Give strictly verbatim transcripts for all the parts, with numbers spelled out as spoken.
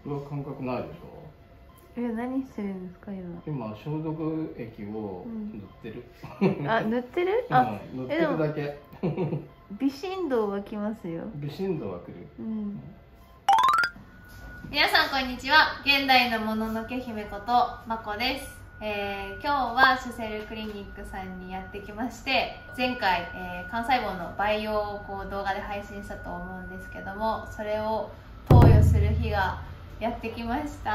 これは感覚ないでしょ。 え、何してるんですか今。 今消毒液を塗ってる、 うん、あ、塗ってるあ、 うん、塗ってるだけ。 微振動はきますよ。 微振動はくる、 うん、皆さんこんにちは。現代のもののけ姫ことまこです。えー、今日はシュセルクリニックさんにやってきまして、前回、えー、幹細胞の培養をこう動画で配信したと思うんですけども、それを投与する日がやってきました。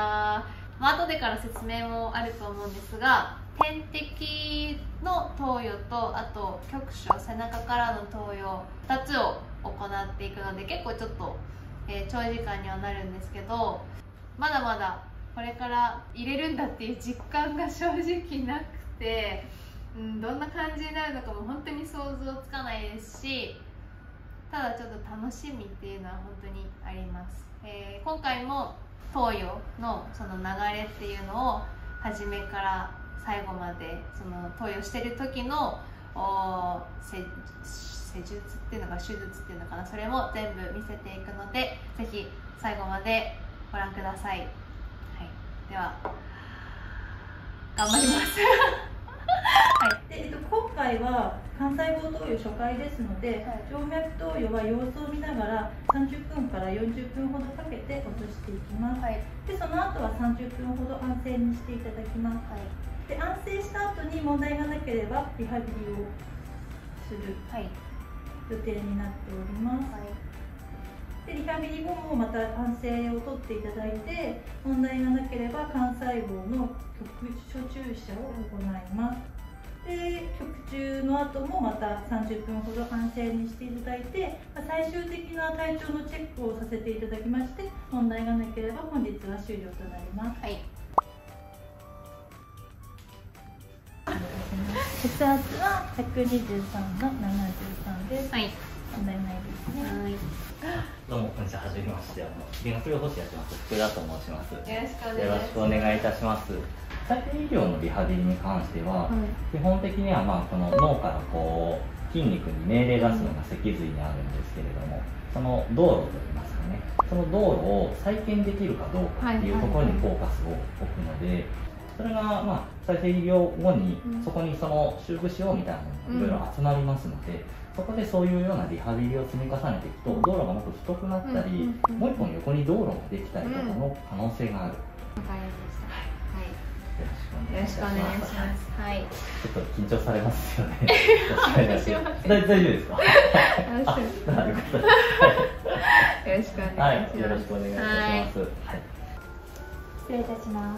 まあ後でから説明もあると思うんですが、点滴の投与と、あと局所背中からの投与ふたつを行っていくので、結構ちょっと、えー、長時間にはなるんですけど、まだまだこれから入れるんだっていう実感が正直なくて、うん、どんな感じになるのかも本当に想像つかないですし、ただちょっと楽しみっていうのは本当にあります。えー、今回も投与のその流れっていうのを初めから最後までその投与してる時の施術っていうのか手術っていうのかな、それも全部見せていくので、ぜひ最後までご覧ください。はい、では頑張ります。 はい、でえっと、今回は幹細胞投与初回ですので、はい、静脈投与は様子を見ながらさんじゅっぷんからよんじゅっぷんほどかけて落としていきます。はい、でその後はさんじゅっぷんほど安静にしていただきます。はい、で安静した後に問題がなければリハビリをする予定になっております。はい、でリハビリ後もまた安静をとっていただいて、問題がなければ幹細胞の局所注射を行います。で局中の後もまたさんじゅっぷんほど安静にしていただいて、最終的な体調のチェックをさせていただきまして、問題がなければ本日は終了となります。はい、血圧はひゃくにじゅうさんのななじゅうさんです。はい、問題ないですね。はい、 どうもこんにちは。はじめまして。あの理学療法士やってます福田と申します。よろしくお願いします。 お願いいたします。再生医療のリハビリに関しては、はい、基本的にはまあこの脳からこう筋肉に命令出すのが脊髄にあるんですけれども、その道路といいますかね、その道路を再建できるかどうかっていうところにフォーカスを置くので、それがまあ再生医療後にそこにその修復しようみたいなのがいろいろ集まりますので、そこでそういうようなリハビリを積み重ねていくと、道路がもっと太くなったり、もう一本横に道路ができたりとかの可能性がある。 わかりました。 よろしくお願いします。 はい。 ちょっと緊張されますよね。大大丈夫ですか。 よろしくお願いします。 よろしくお願いいたします。 失礼いたします。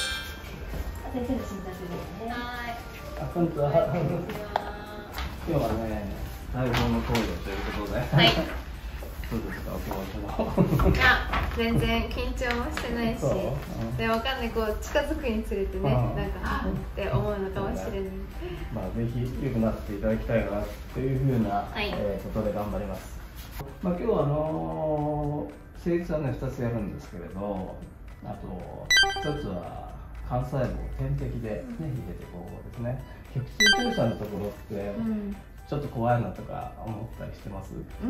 先生の診断書ですね。 はい。 あ、こんにちは。今日はね、細胞の投与ということで。はい。どうですか、お気持ちの。 いや、全然緊張もしてないし、うん、でわかんない、こう近づくにつれてね、なんかはっって思うのかもしれない。 まあぜひ良くなっていただきたいなというふうな、はい、えー、ことで頑張ります。まあ今日はあのー、施術はねふたつやるんですけれど、あとひとつは幹細胞を点滴でね、うん、入れていこうですね。局中注射のところって、うん、ちょっと怖いなとか思ったりしてます？ うん、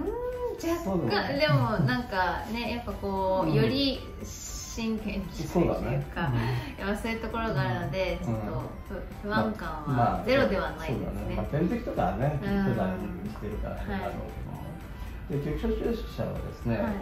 若干でもなんかね、やっぱこう、うん、より真剣にというか、そうだね、うん、やっぱそういうところがあるので、ちょっと不安感はゼロではないですね。 まあ点滴とかはね、普段してるからあれだろうけども、で局所注射はですね、はい、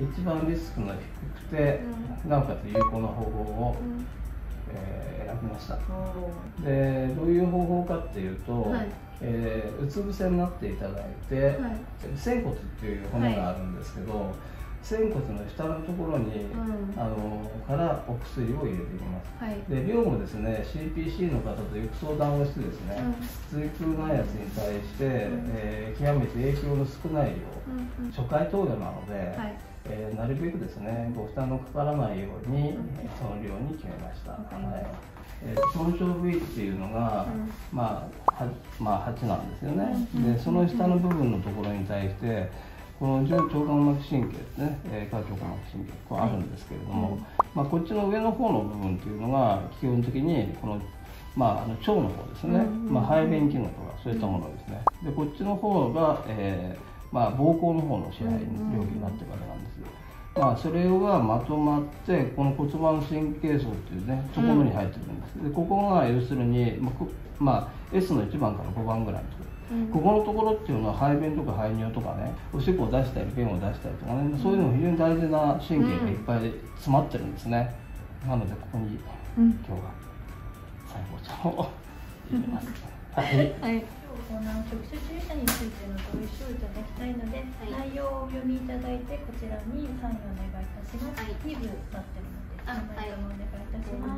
一番リスクの低くて、うん、なおかつ有効な方法を、うん、えー、選びました。でどういう方法かっていうと、はい、えー、うつ伏せになっていただいて、はい、仙骨っていう骨があるんですけど、はい、仙骨の下のところに、うん、あのからお薬を入れていきます。はい、で量もですね シーピーシー の方とよく相談をしてですね、うん、椎空内圧に対して、うん、えー、極めて影響の少ない量、うん、初回投与なので、はい、えー、なるべくですねご負担のかからないように、うん、その量に決めました。はい、えー、損傷部位っていうのが、うん、まあはまあ、はちなんですよね。でその下の部分のところに対してこの上腸間膜神経ですね、えー、下腸間膜神経こうあるんですけれども、はい、まあ、こっちの上の方の部分っていうのが基本的にこの、まあ、あの腸の方ですね、まあ、排便機能とかそういったものですね。でこっちの方が、えーまあ、膀胱の方の支配領域になってるわけなんですよ。 まあ、それがまとまってこの骨盤神経層っていうねところに入ってくるんです、うん、でここが要するに、まあ、エスのいちばんからごばんぐらいのところ、うん、ここのところっていうのは排便とか排尿とかねおしっこを出したり便を出したりとかね、そういうの非常に大事な神経がいっぱい詰まってるんですね、うん、なのでここに今日は細胞ちゃんを入れます、はい、はいこの局所注射についてのご一緒いただきたいので、はい、内容をお読みいただいてこちらにサインをお願いいたします。はい、に部になっているので、名前ともお願いいたします。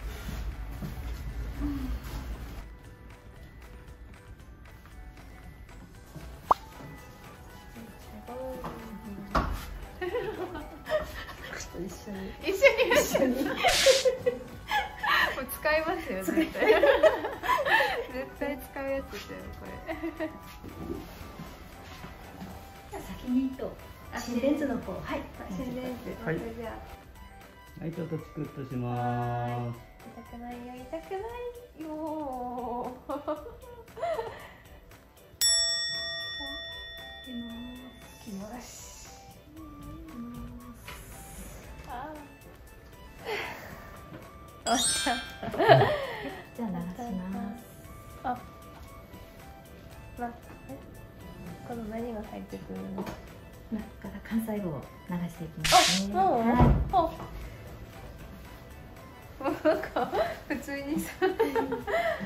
一緒に一緒に一緒にもう使いますよ絶対絶対使うやつですよこれ先にと心電図の方はい心電図はいじゃあはいちょっとチクッとします。 痛くないよ痛くないよきますあじゃあ流します。あ、ま、この何が入ってくるの？ 中から幹細胞を流していきますね。 あ、そう。はい。なんか普通にさ。あ、なるほどね。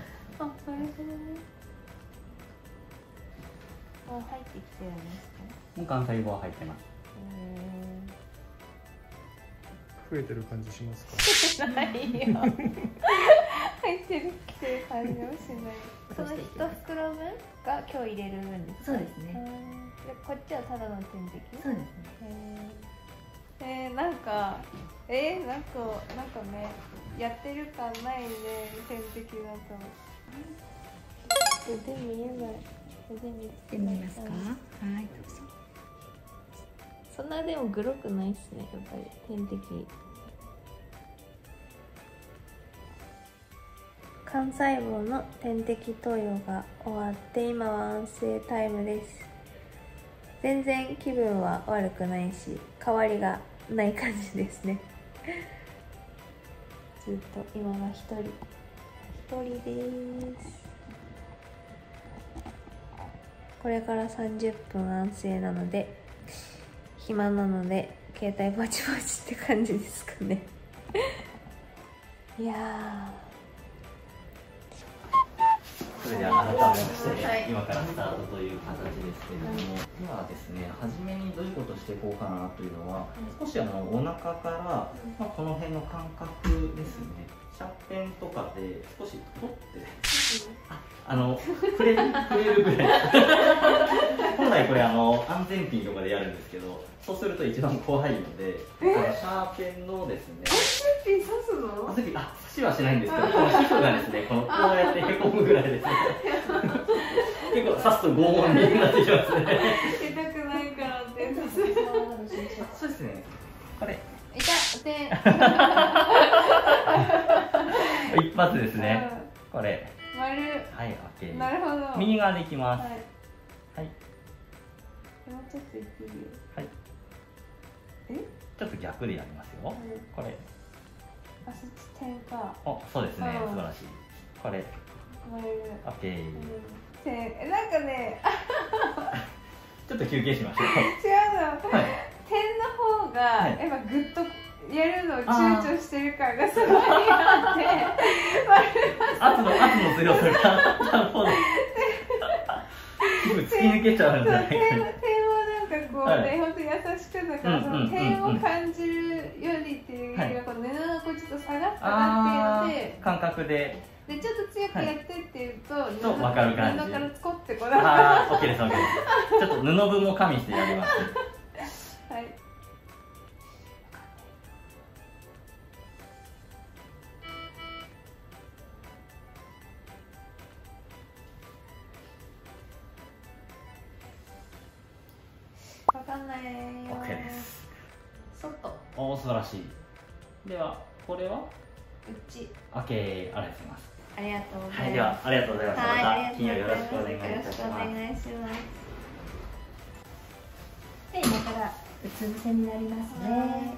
もう入ってきてるんですか？ もう幹細胞入ってます。 増えてる感じしますか？ ないよ。入ってるきてる感じもしない。その一袋分が今日入れる分ですか？ そうですね。 でこっちはただの点滴？ そうですね。 えー、なんかえー、なんかなんかねやってる感ないね点滴だと。腕見えない。腕見てみますか？はい。 そんなでもグロくないっすねやっぱり点滴。幹細胞の点滴投与が終わって今は安静タイムです。全然気分は悪くないし変わりがない感じですねずっと今は一人一人です。これからさんじゅっぷん安静なので暇なので携帯ぼちぼちって感じですかねいやーそれでは改めまして、はい、今からスタートという形ですけれども、はい、ではですね、初めにどういうことをしていこうかなというのは、少しあのお腹から、まあ、この辺の感覚ですね、シャーペンとかで少し取って、ああの触れる触れるぐらい本来これあの安全ピンとかでやるんですけど、そうすると一番怖いので、あのシャーペンのですね、 安全ピン刺すの？ あ、刺しはしないんですけど、この皮膚がですね、このこうやってへこむぐらいですね結構刺すと拷問になってきますね痛くないからって刺すそうですね、これ痛っで一発ですね、うん、これ丸はい、オッケー。 なるほど。 右側でいきます。はい。はい、 もうちょっといっていいよ。 はい。 え？ ちょっと逆でやりますよ。はい、これ。 あ、そっち点か。 お、そうですね。素晴らしい。これ。 丸。 オッケー。 点、え、なんかね。 ちょっと休憩しましょう。 違うの。はい、点の方が、やっぱグッと。やるのを躊躇してる感がすごいあって圧の圧の強さがなるほど皮膚突き抜けちゃうんじゃないか点はなんかこうね、はい、本当に優しくだからその点を感じるよりっていうよりはこの布がこうちょっと下がったなっていうので感覚ででちょっと強くやってっていうと、はい、 と分かる感じ布からつこってこないああ OK です OK ですちょっと布分も加味してやりますはいわかんないよ。 OK です。 外。 おお、素晴らしい。では、これは。 うち。 OK、ありがとうございます。 ありがとうございます。 はい、では、ありがとうございました。また金曜よろしくお願いいたします。 よろしくお願いします。 で、今からうつ伏せになりますね。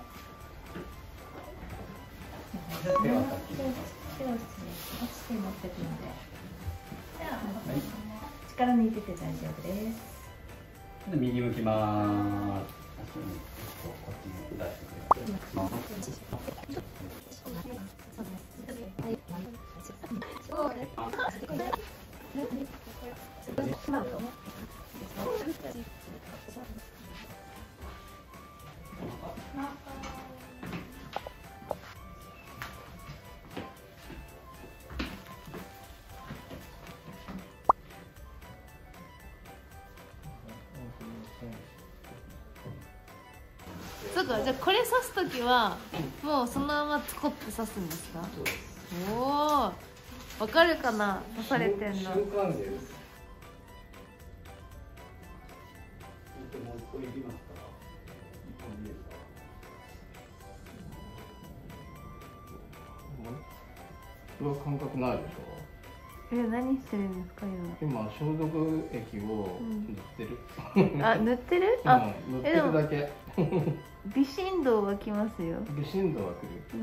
手を失礼します。手持ってくので。じゃあ、力抜いてて大丈夫です。 右向きます。こっちに出してくれます。 そうか、じゃあこれ刺すときはもうそのままつこって刺すんですか？おお、わかるかな、刺されてんの。瞬間芸です。もう一個いきますか？一個いいですか？ これは感覚ないでしょ。 え、何してるんですか今？ 今消毒液を塗ってる。 うん、あ、塗ってる？あ、 うん、塗ってるだけ。 微振動がきますよ。 微振動がくる。うん。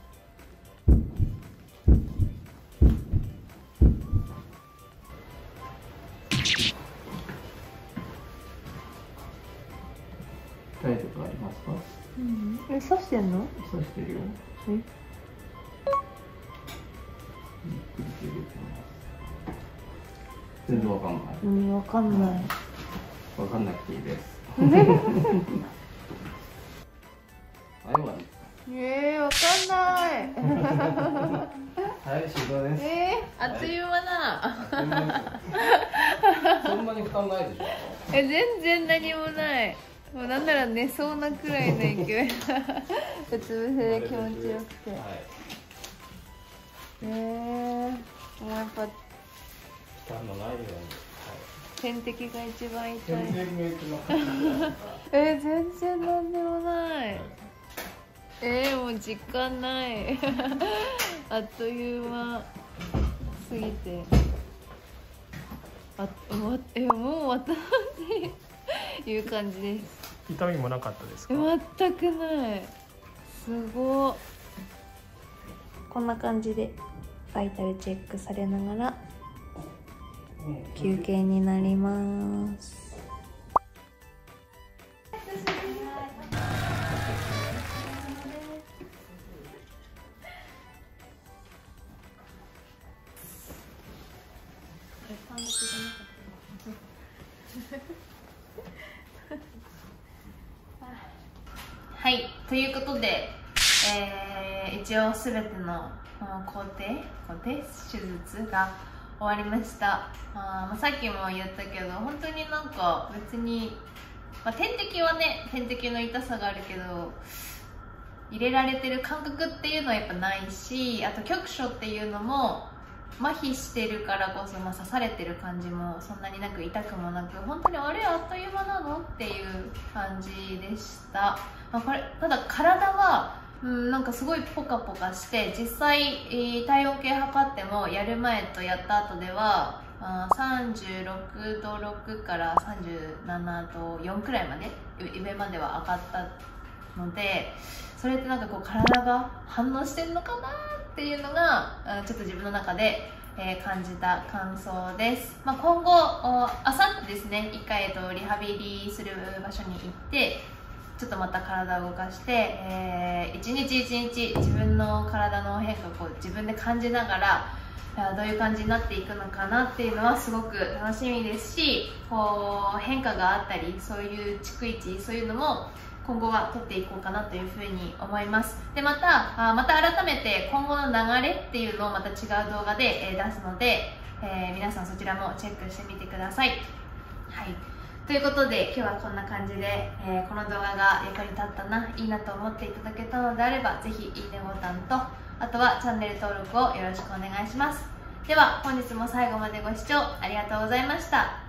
痛いとこありますか？ うん。え、刺してんの？ 刺してるよ。え？ゆっくり手入れてます。全然わかんない。 うん、わかんない。 わかんなくていいです。 えー、わかんない。 はい、終了です。 えー、あっという間だ。 そんなに負担ないでしょ。 え、全然何もない。もうなんなら寝そうなくらいの勢い。うつ伏せで気持ちよくて。はい、えー、もうやっぱ。負担のないように。 点滴が一番痛い。 点滴が一番。 えー、全然なんでもない。えー、もう時間ないあっという間すぎて、あもえもう終わったっていう感じです。 痛みもなかったですか？ 全くない。すごい。こんな感じでバイタルチェックされながら休憩になります。はい、ということで、えー、一応すべての工程、工程手術が終わりました。あ、まあ、さっきも言ったけど、本当になんか別に、まあ、点滴はね、点滴の痛さがあるけど、入れられてる感覚っていうのはやっぱないし、あと局所っていうのも麻痺してるからこそ、まあ、刺されてる感じもそんなになく痛くもなく、本当にあれあっという間なのっていう感じでした。まあ、これただ体は、うん、なんかすごいポカポカして、実際、えー、体温計測ってもやる前とやった後ではあさんじゅうろくどろくからさんじゅうななどよんくらいまで上までは上がったので、それってなんかこう体が反応してるのかなっていうのがちょっと自分の中で、えー、感じた感想です。まあ、今後あさってですね、一回、えっと、リハビリする場所に行ってちょっとまた体を動かして、えー、一日一日自分の体の変化をこう自分で感じながらどういう感じになっていくのかなっていうのはすごく楽しみですし、こう変化があったり、そういう逐一そういうのも今後は取っていこうかなというふうに思います。で、またあまた改めて今後の流れっていうのをまた違う動画で、えー、出すので、えー、皆さんそちらもチェックしてみてください。はい、ということで今日はこんな感じで、えー、この動画が役に立ったな、いいなと思っていただけたのであれば、ぜひいいねボタンと、あとはチャンネル登録をよろしくお願いします。では本日も最後までご視聴ありがとうございました。